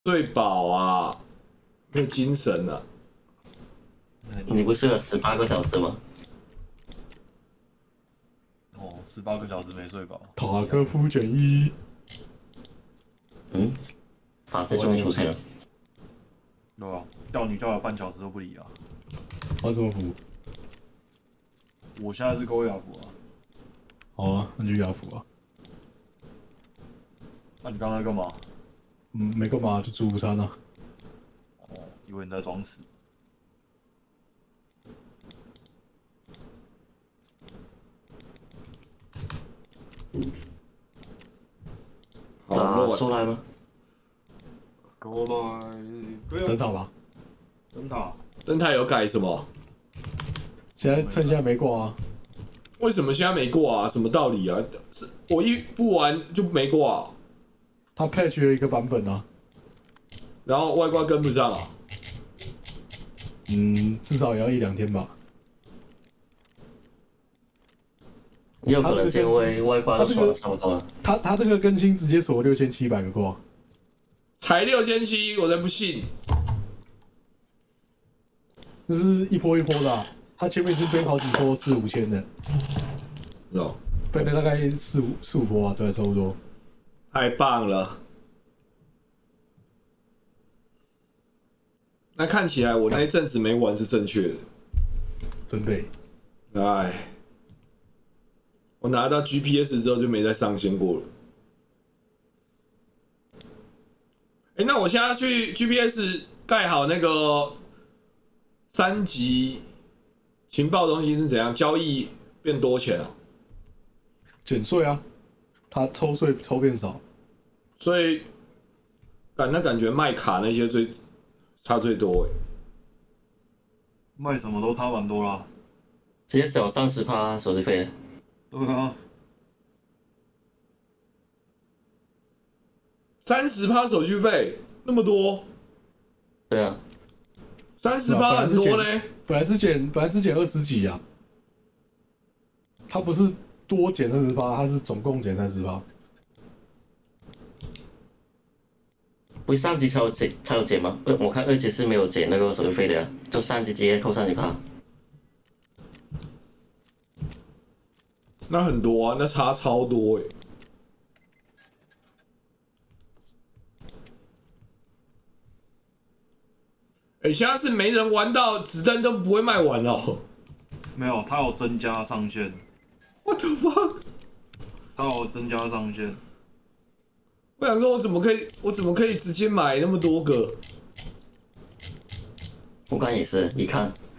睡饱啊，没有精神了。 你不是睡了18个小时吗？ 哦，18个小时没睡饱。 塔科夫减1。 嗯，法师终于出现了。 对吧？叫你叫了半小时都不理啊。 换什么符？ 我现在是勾雅服啊。 好啊，那就雅服啊。 那你刚才干嘛？ 没干嘛，就煮午餐啊。 哦，以为你在装死。 打出来吗？ 过来， 灯塔吧。 灯塔。 灯塔有改什么？ 现在趁现在没挂啊。 为什么现在没挂啊？什么道理啊？是我一不玩就没挂、啊， 他 patch 了一个版本啊。 然后外挂跟不上啊。 至少也要1-2天吧。 也有可能是因为外挂都刷的差不多了。 他这个更新直接锁6700个挂。 才6700，我才不信。 那是一波一波的、啊，他前面已经背好几波4-5千的。 哦， 背了大概4-5波啊，对，差不多。 太棒了。那看起来我那一阵子没玩是正确的。 真的。 哎，我拿到 GPS 之后就没再上线过了。哎，那我现在去 GPS 盖好那个3级情报东西是怎样？交易变多钱啊？ 减税啊，他抽税抽变少， 所以感觉卖卡那些差最多哎。 卖什么都差蛮多啦。 直接省30%手续费。 对啊。 30%手续费那么多？ 对啊。 30%很多呢。 本来是减20几啊，他不是多减30%，他是总共减30%。 不是上级才有减吗？我看2级是没有减那个手续费的呀，就3级直接扣30%。 那很多啊，那差超多哎。哎，现在是没人玩到子弹都不会卖完哦。 没有，它有增加上限。 What the fuck？ 它有增加上限。 我想说，我怎么可以直接买那么多个？ 我刚也是一看